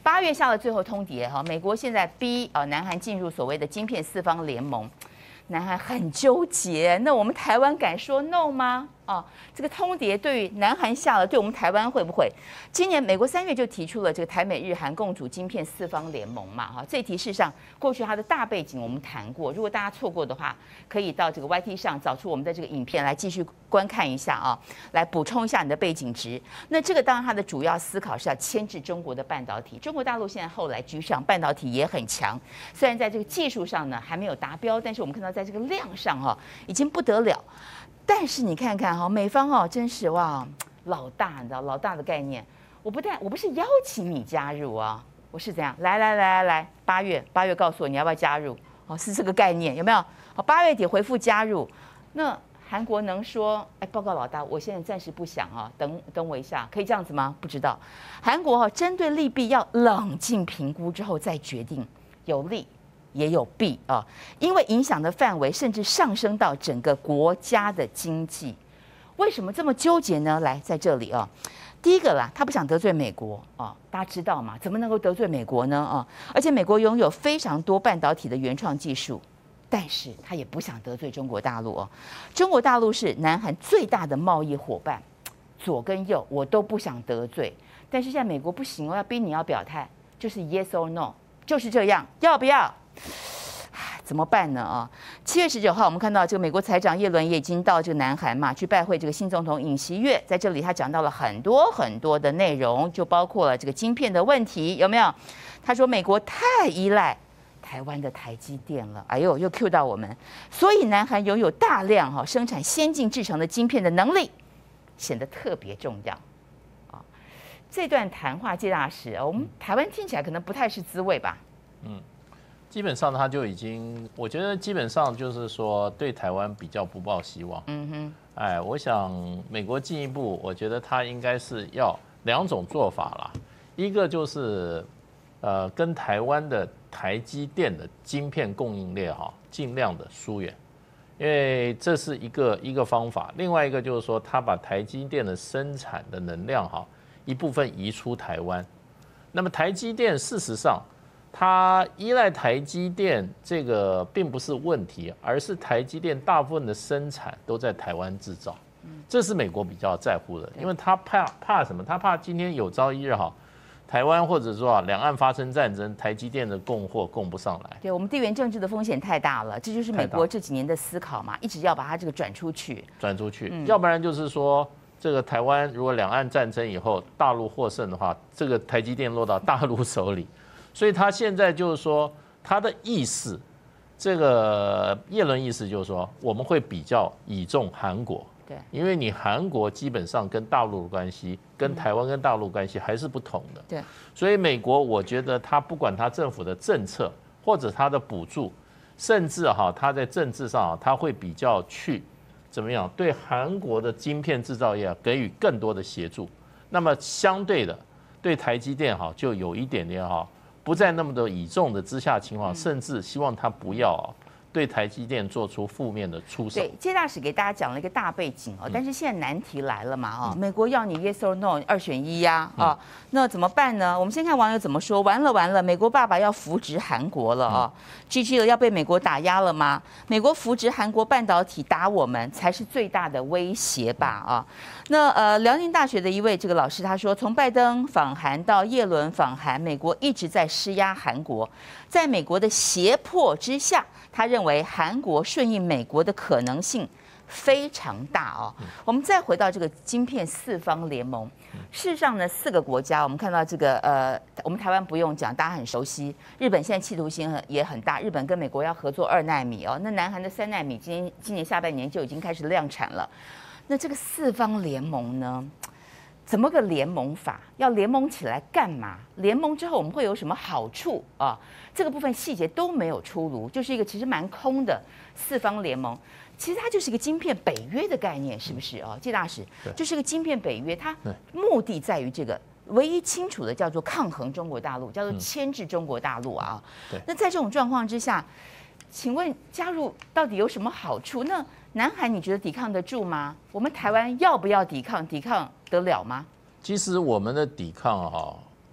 8月下了最后通牒哈，美国现在逼南韩进入所谓的晶片四方联盟，南韩很纠结。那我们台湾敢说 no 吗？这个通牒对于南韩下了，对我们台湾会不会？今年美国3月就提出了这个台美日韩共组晶片四方联盟嘛，这一题事实上过去它的大背景我们谈过，如果大家错过的话，可以到这个 YT 上找出我们的这个影片来继续观看一下来补充一下你的背景值。那这个当然它的主要思考是要牵制中国的半导体，中国大陆现在后来居上，半导体也很强，虽然在这个技术上呢还没有达标，但是我们看到在这个量上已经不得了。但是你看看美方真是哇老大，你知道老大的概念。我不是邀请你加入我是怎样来8月告诉我你要不要加入是这个概念有没有？8月底回复加入，那韩国能说报告老大，我现在暂时不想等我一下，可以这样子吗？不知道。韩国针对利弊要冷静评估之后再决定，有利也有弊因为影响的范围甚至上升到整个国家的经济。为什么这么纠结呢？来，在这里第一个啦，他不想得罪美国大家知道嘛？怎么能够得罪美国呢而且美国拥有非常多半导体的原创技术，但是他也不想得罪中国大陆中国大陆是南韩最大的贸易伙伴，左跟右我都不想得罪，但是现在美国不行要逼你要表态，就是 yes or no， 就是这样，要不要？怎么办呢7月19号，我们看到这个美国财长耶伦也已经到这个南韩嘛，去拜会这个新总统尹锡悦。在这里，他讲到了很多很多的内容，就包括了这个晶片的问题，有没有？他说美国太依赖台湾的台积电了，哎呦，又 cue 到我们，所以南韩拥有大量生产先进制程的晶片的能力，显得特别重要这段谈话，介大使，我们台湾听起来可能不太是滋味吧？ 基本上他就已经，我觉得基本上就是说对台湾比较不抱希望。我想美国进一步，我觉得他应该是要2种做法啦，一个就是跟台湾的台积电的晶片供应链尽量的疏远，因为这是一个方法。另外一个就是说，他把台积电的生产的能量一部分移出台湾。那么台积电事实上，它依赖台积电这个并不是问题，而是台积电大部分的生产都在台湾制造，这是美国比较在乎的，因为他怕什么？他怕今天有朝一日台湾或者说两岸发生战争，台积电的供货供不上来。 对，我们地缘政治的风险太大了，这就是美国这几年的思考嘛，一直要把它这个转出去， 要不然就是说这个台湾如果两岸战争以后大陆获胜的话，这个台积电落到大陆手里。所以他现在就是说，他的意思，这个耶伦意思就是说，我们会比较倚重韩国， 对， 因为你韩国基本上跟大陆的关系，跟台湾跟大陆关系还是不同的， 对， 所以美国我觉得他不管他政府的政策或者他的补助，甚至他在政治上他会比较去怎么样对韩国的晶片制造业给予更多的协助，那么相对的对台积电就有一点点不在那么的倚重的之下情况，甚至希望他不要对台积电做出负面的出手。 对，介大使给大家讲了一个大背景但是现在难题来了嘛美国要你 yes or no 2选1呀那怎么办呢？我们先看网友怎么说。完了，美国爸爸要扶植韩国了GG 了，要被美国打压了吗？美国扶植韩国半导体打我们才是最大的威胁吧那辽宁大学的一位这个老师他说，从拜登访韩到耶伦访韩，美国一直在施压韩国，在美国的胁迫之下，他认为韩国顺应美国的可能性非常大我们再回到这个晶片四方联盟，事实上呢，4个国家，我们看到这个我们台湾不用讲，大家很熟悉。日本现在企图心也很大，日本跟美国要合作2奈米那南韩的3奈米今年下半年就已经开始量产了。那这个四方联盟呢，怎么个联盟法？要联盟起来干嘛？联盟之后我们会有什么好处这个部分细节都没有出炉，就是一个其实蛮空的四方联盟。其实它就是一个晶片北约的概念，是不是介大使，就是一个晶片北约，它目的在于这个唯一清楚的叫做抗衡中国大陆，叫做牵制中国大陆那在这种状况之下，请问加入到底有什么好处？那南韩你觉得抵抗得住吗？我们台湾要不要抵抗？抵抗得了吗？ 其实我们的抵抗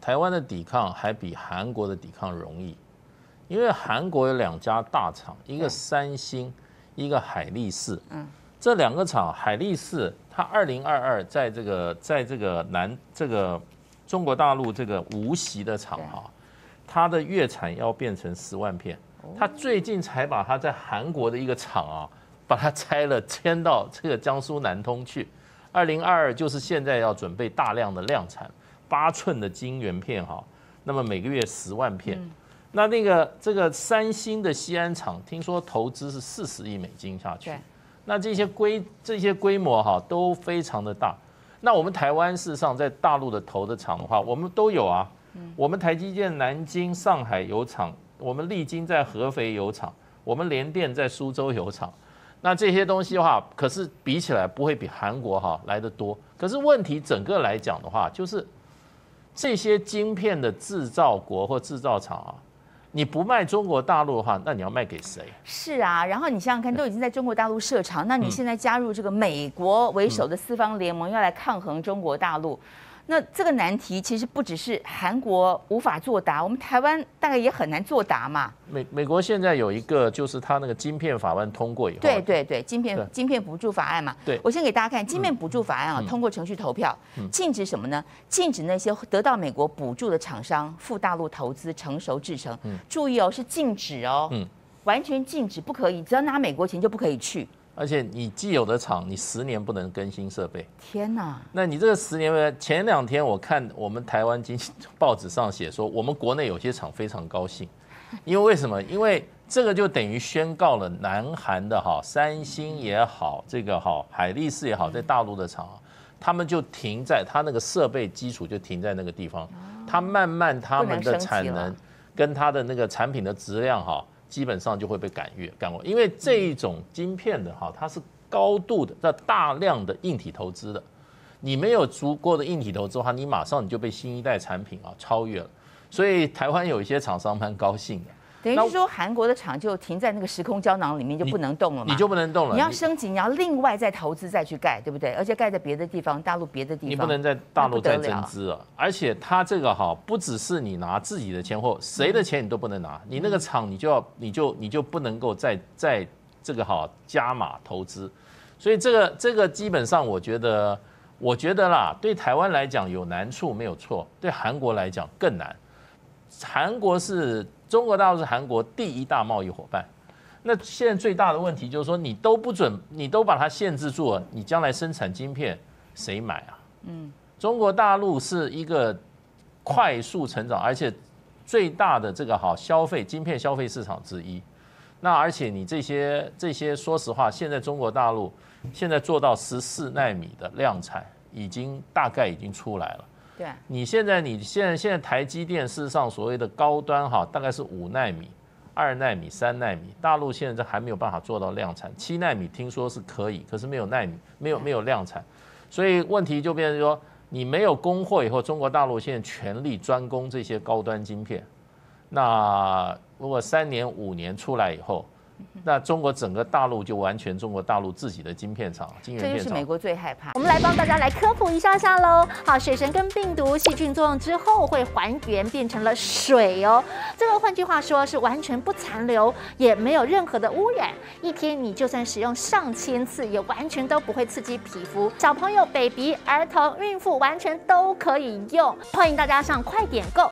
台湾的抵抗还比韩国的抵抗容易，因为韩国有2家大厂，一个三星，一个海力士。这2个厂，海力士它2022在这个中国大陆这个无锡的厂哈，它的月产要变成10万片。它最近才把它在韩国的一个厂啊，把它拆了，迁到这个江苏南通去。2022就是现在要准备大量的量产，8寸的晶圆片哈，那么每个月10万片。那这个三星的西安厂，听说投资是40亿美金下去。那这些规模哈都非常的大。那我们台湾事实上在大陆的投的厂的话，我们都有啊。我们台积电南京、上海有厂，我们力晶在合肥有厂，我们联电在苏州有厂。那这些东西的话，可是比起来不会比韩国哈来得多。可是问题整个来讲的话，就是这些晶片的制造国或制造厂啊。你不卖中国大陆的话，那你要卖给谁？ 是啊，然后你想想看，都已经在中国大陆设厂，那你现在加入这个美国为首的4方联盟，要来抗衡中国大陆，那这个难题其实不只是韩国无法作答，我们台湾大概也很难作答嘛。 美国现在有一个，就是它那个晶片法案通过以后， 对，晶片补助法案嘛。对，我先给大家看晶片补助法案啊，通过程序投票，禁止什么呢？禁止那些得到美国补助的厂商赴大陆投资成熟制程。注意哦，是禁止哦，完全禁止，不可以，只要拿美国钱就不可以去。 而且你既有的厂，你10年不能更新设备。 天哪！ 那你这个10年，前2天我看我们台湾报纸上写说，我们国内有些厂非常高兴，因为什么？因为这个就等于宣告了南韩的三星也好，这个海力士也好，在大陆的厂，他们就停在它那个设备基础就停在那个地方，它慢慢他们的产能跟它的那个产品的质量基本上就会被赶越，因为这一种晶片的它是高度的、大量的硬体投资的，你没有足够的硬体投资的话，你马上你就被新一代产品超越了。所以台湾有一些厂商蛮高兴的。 等于是说，韩国的厂就停在那个时空胶囊里面，就不能动了嘛？ 你就不能动了。 你要升级，你要另外再投资再去盖，对不对？而且盖在别的地方，大陆别的地方， 你不能在大陆再增资了。而且它这个不只是你拿自己的钱或谁的钱你都不能拿，你那个厂你就不能够在这个加码投资。所以这个基本上我觉得啦，对台湾来讲有难处没有错，对韩国来讲更难。中国大陆是韩国第1大贸易伙伴，那现在最大的问题就是说，你都把它限制住了，你将来生产晶片谁买啊？中国大陆是一个快速成长，而且最大的这个晶片消费市场之一。那而且你这些，说实话，现在中国大陆现在做到14奈米的量产，大概已经出来了。 对， 你现在台积电事实上所谓的高端大概是5奈米、2奈米、3奈米，大陆现在还没有办法做到量产。7奈米听说是可以，可是没有奈米，没有量产，所以问题就变成说，你没有供货以后，中国大陆现在全力专攻这些高端晶片。那如果3年5年出来以后，那中国整个大陆就完全中国大陆自己的晶圆片厂， 这就是美国最害怕。 我们来帮大家来科普一下喽。好，水神跟病毒细菌作用之后会还原变成了水哦。这个换句话说是完全不残留，也没有任何的污染。一天你就算使用上千次，也完全都不会刺激皮肤。小朋友、baby、儿童、孕妇完全都可以用。欢迎大家上快点购